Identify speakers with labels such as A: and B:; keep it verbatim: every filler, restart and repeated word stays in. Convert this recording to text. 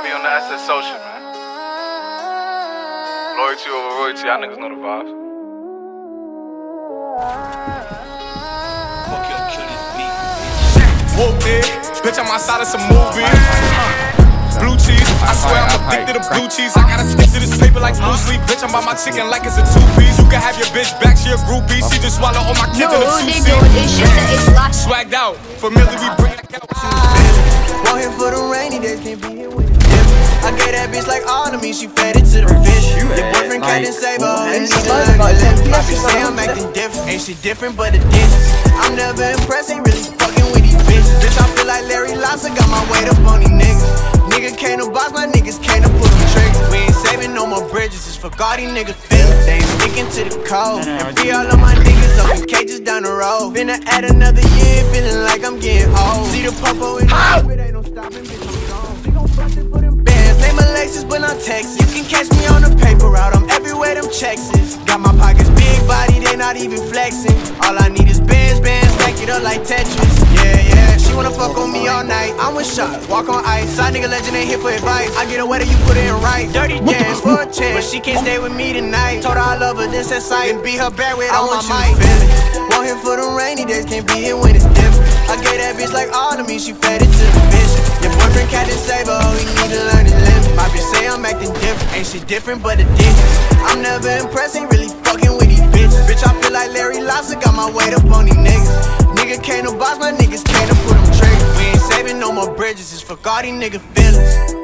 A: be on the S S Social, man. Loyalty over royalty, y'all niggas know the vibes.
B: Fuck your kill this beat.
C: Whoop it, bitch, I'm outside of some movie. Blue cheese, I swear I'm addicted to blue cheese. I gotta stick to this paper like blue sleep. Bitch, I'm by my chicken like it's a two-piece. You can have your bitch back, she a groupie. She just swallow all my kids in a two-seat. Swagged out, familiar, we bring that out.
D: Want him for the rainy days, can't be here with it. I gave that bitch like all to me, she fed it to the fish. Your boyfriend can't save her, and she done like that. My bitch say I'm acting different, ain't she different but the dishes. I'm never impressed, ain't really fucking with these bitches. Bitch, I feel like Larry Lobster, got my weight up on these niggas. Nigga can't no boss, my niggas can't no pull them triggers. We ain't saving no more bridges, it's for God, these niggas feel it. They ain't sticking to the code, and free all of my niggas up in cages down the road. Finna add another year, feeling like I'm getting old. See the popo in the it ain't no stopping, bitch, I'm gone. She gon' bust it for them bands, name Alexis, but not Texas. You can catch me on the paper route, I'm everywhere them checks is. Got my pockets big body, they not even flexing. All I need is bands, bands, stack it up like Tetris. Yeah, yeah, she wanna fuck on me all night. I'm with shot, walk on ice. Side nigga legend ain't here for advice. I get her wetter, you put it in right. Dirty dance for a chance, but she can't stay with me tonight. Told her I love her, this at sight, and beat her back with all my might. Want him for the rainy days, can't be here when it's different. I gave that bitch like all to me, she fed it to the fish. Your boyfriend can't save her, oh, he need to learn his limit. My bitch say I'm acting different, ain't she different but the dishes. I'm never impressed, ain't really fucking with these bitches. Bitch, I feel like Larry Lobster, got my weight up on these niggas. Nigga can't no boss, my niggas can't no put them triggers. We ain't saving no more bridges, it's for God, these niggas feelings.